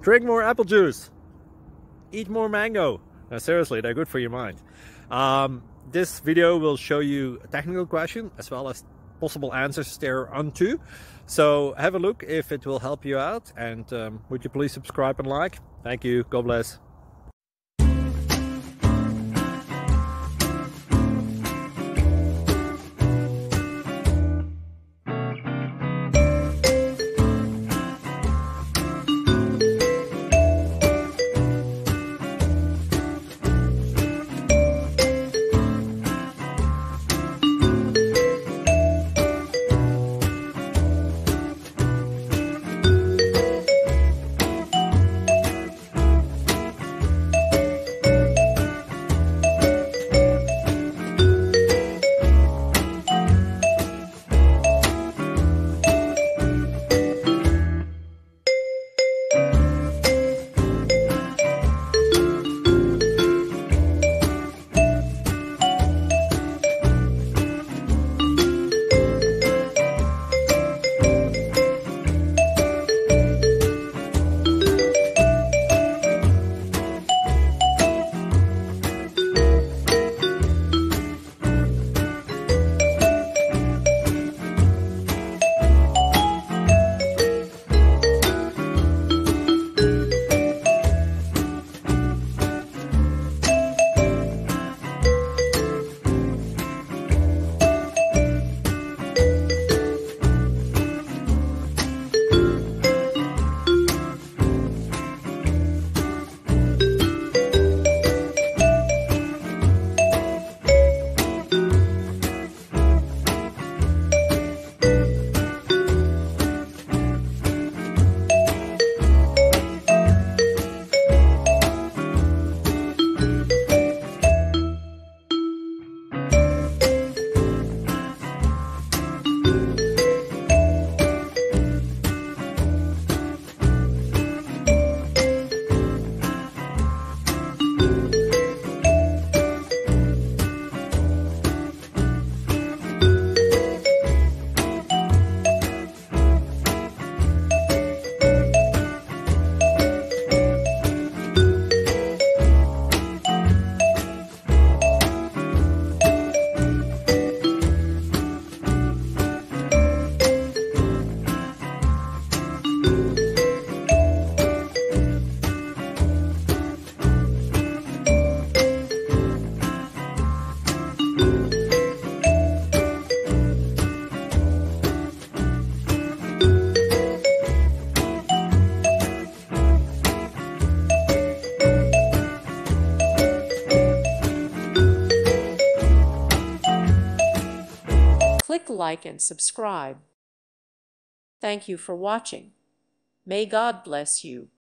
Drink more apple juice. Eat more mango. No, seriously, they're good for your mind. This video will show you a technical question as well as possible answers thereunto. So have a look if it will help you out, and would you please subscribe and like? Thank you. God bless. Click like and subscribe. Thank you for watching. May God bless you.